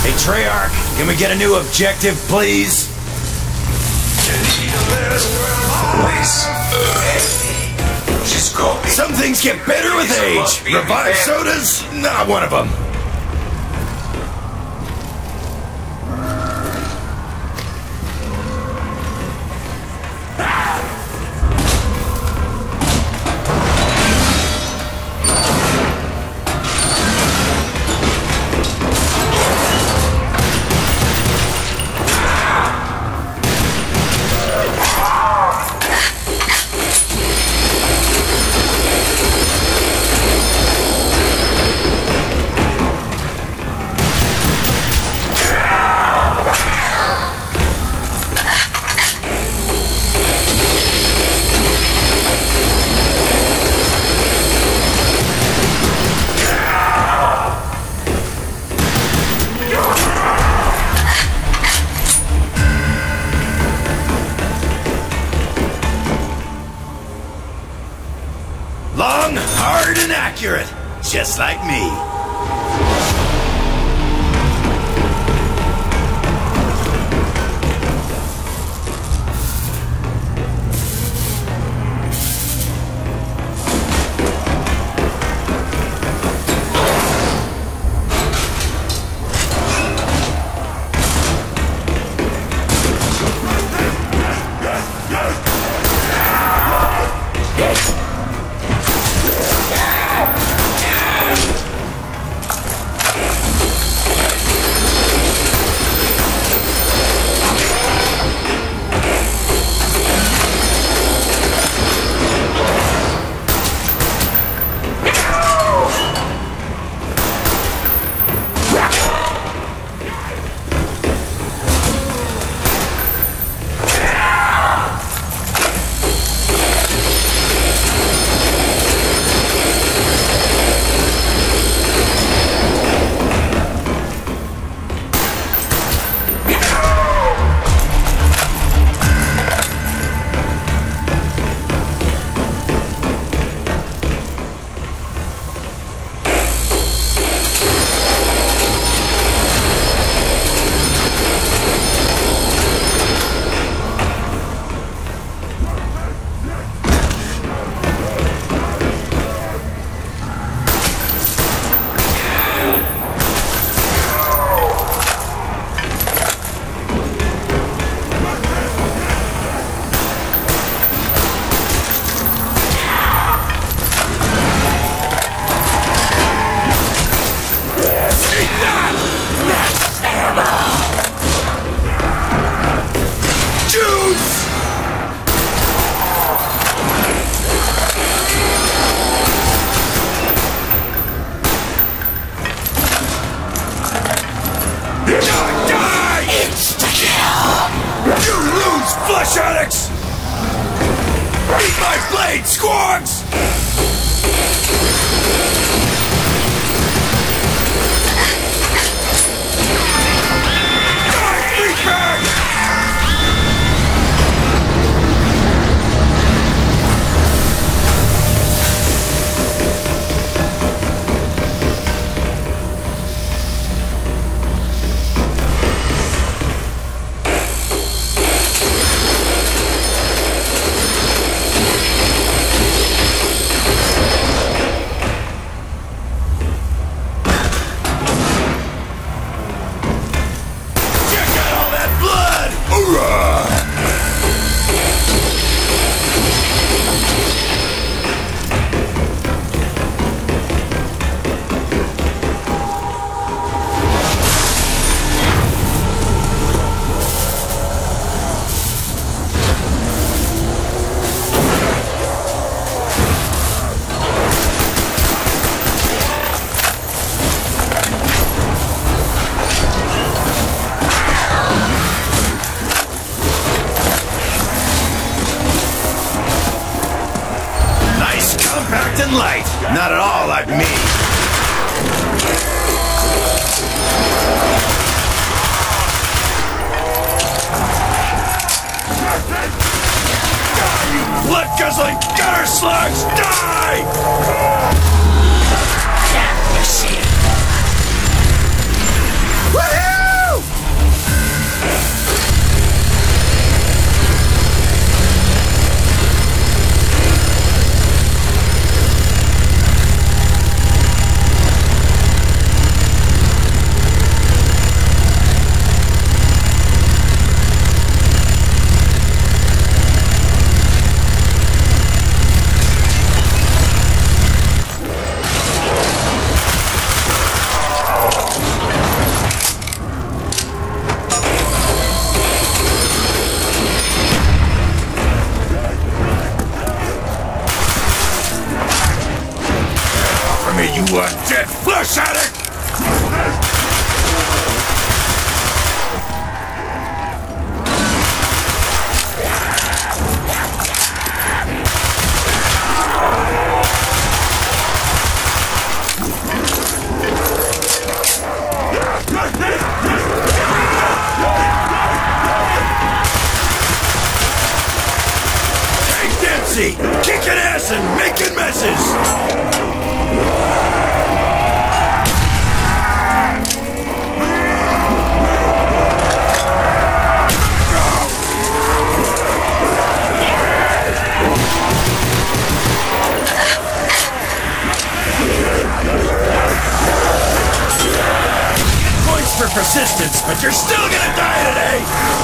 Hey, Treyarch, can we get a new objective, please? Some things get better with age. Revived sodas? Not one of them. Long, hard, and accurate. Just like me. Flesh addicts! Eat my blade, squags! Die, freakbag! Compact and light. Not at all like me. Die, you blood-guzzling gutter slugs! Die! Death machine. Woohoo! You want dead flesh addict? Kicking ass and making messes! Points for persistence, but you're still gonna die today!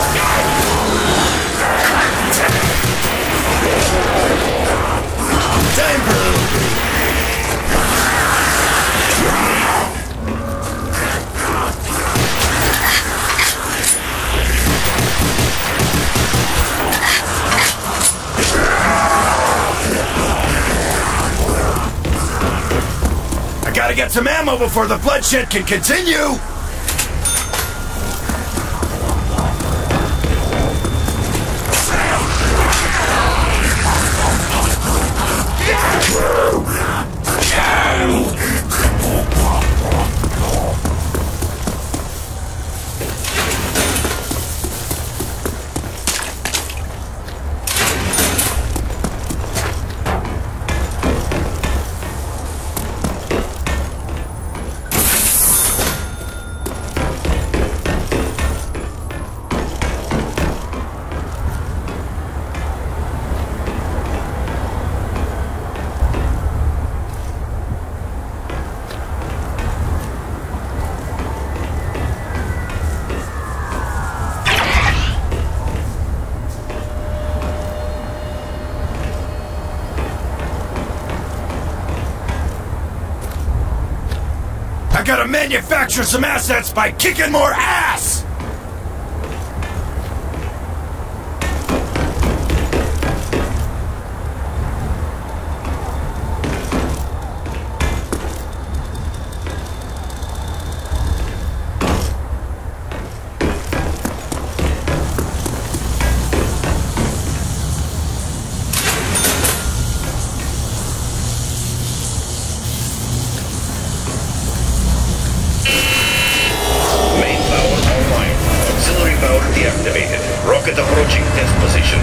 Time for a little break. I gotta get some ammo before the bloodshed can continue! I gotta manufacture some assets by kicking more ass! Deactivated. Rocket approaching test position.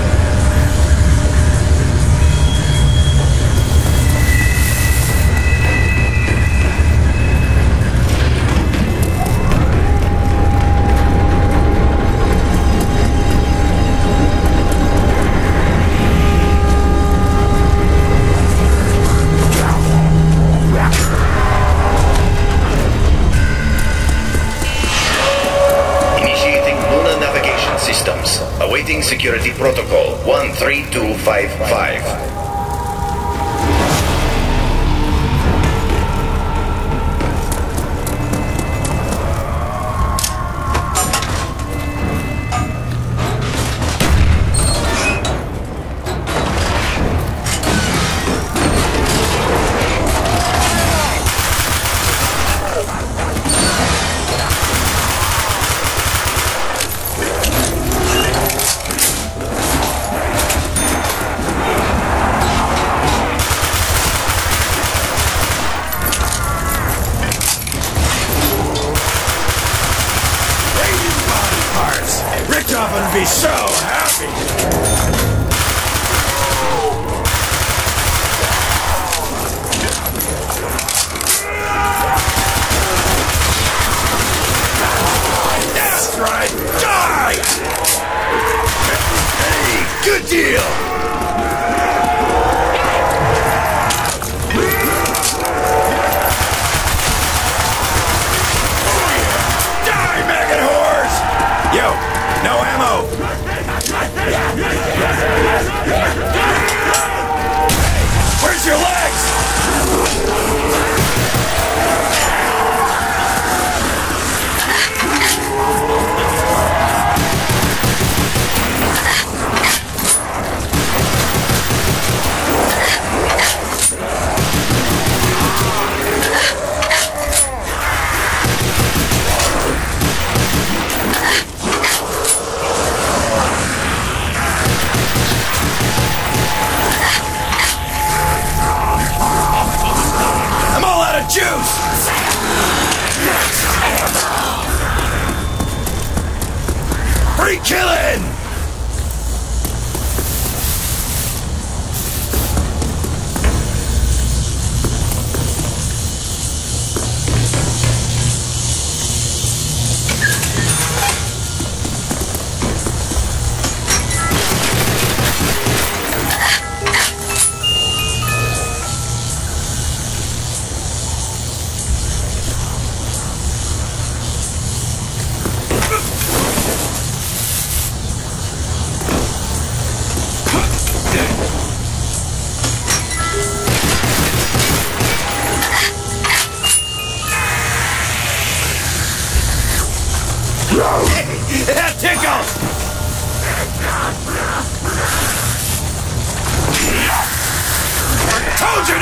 Systems. Awaiting security protocol 13255.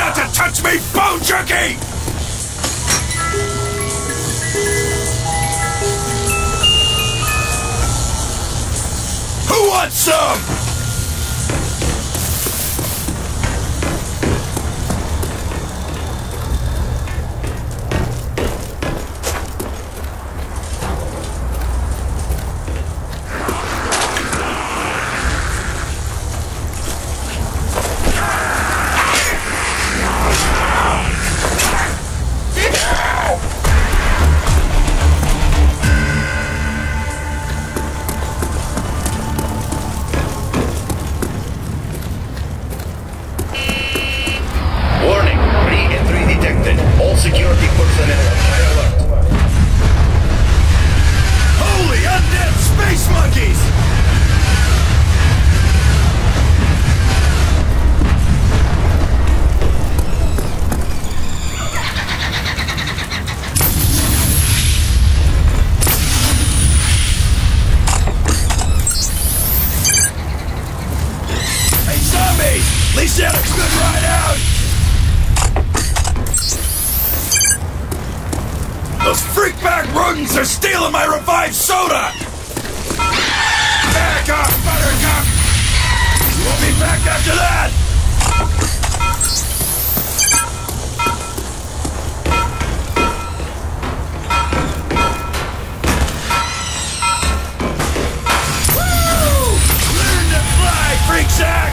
not to touch me, bone jerky! Who wants some? All security personnel on high alert. Holy undead space monkeys! Hey, zombies! At least you had a good ride out! Those freakback rodents are stealing my revived soda! Back off, Buttercup! You won't be back after that! Woo! Learn to fly, freak sack!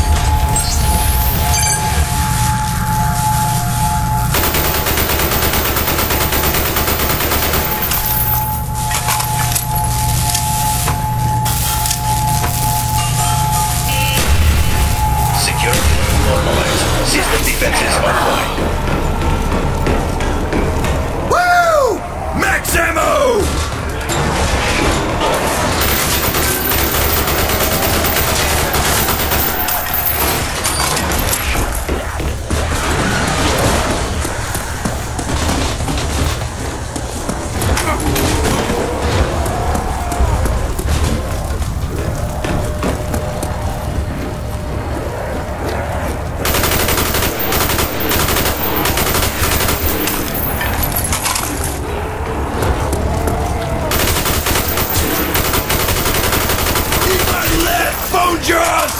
System defenses online. Woo! Max ammo! Jaws!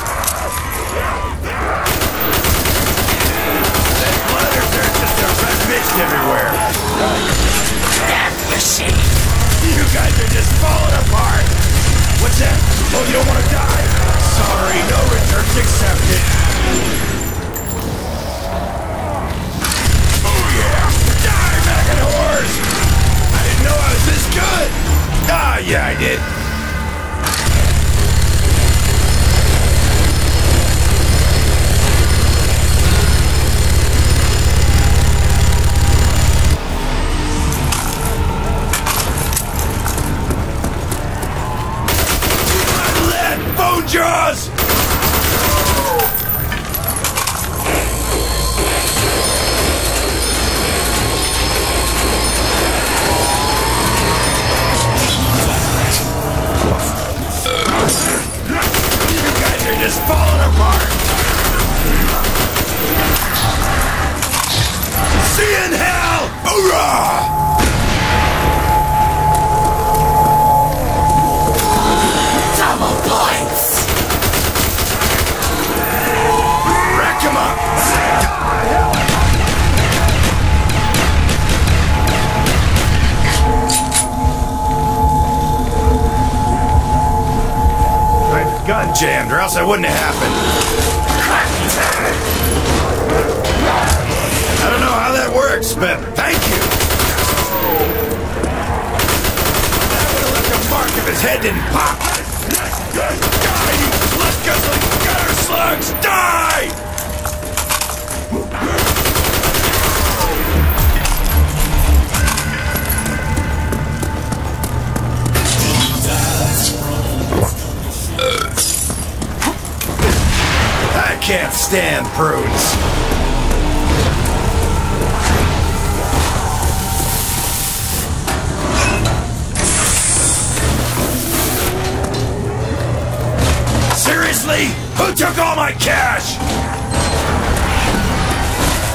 That blooders are just a red mist everywhere. Death machine! You guys are just falling apart. What's that? Oh, you don't want to die? Sorry, no returns accepted. Oh yeah! Die, Magadors! I didn't know I was this good! Ah, yeah, I did. Jaws! You guys are just falling apart! See you in hell! Hoorah! Double points! Come on! My gun jammed, or else I wouldn't have happened. I don't know how that works, but thank you. That would have left a mark if his head didn't pop. Die, you blood-guzzling gutter slugs! Die! I can't stand prunes. Seriously? Who took all my cash?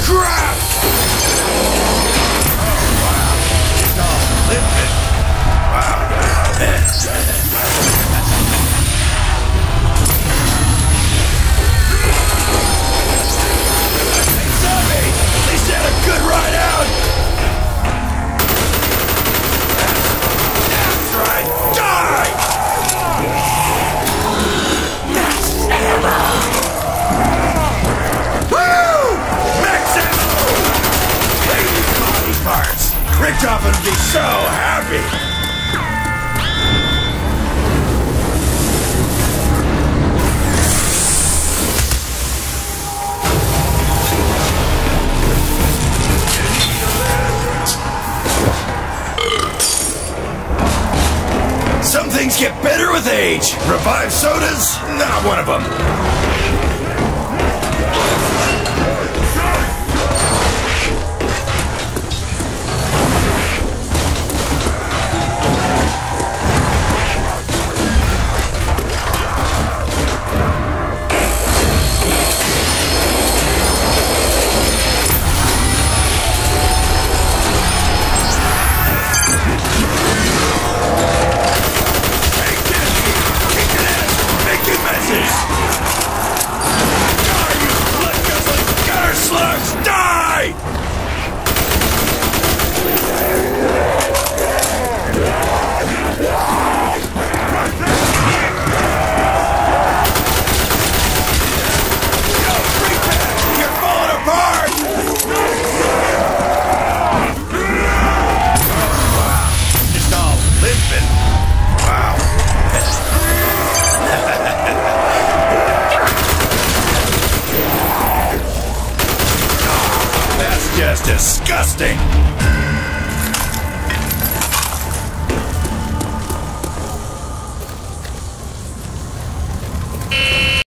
crap! It's all limping. Wow. Zombie! At least you had a good ride out! That's right! Die! That's ammo. Woo! Max ammo! Baby body parts! Richtofen would be so happy! Some things get better with age. Revived sodas? Not one of them. Just disgusting!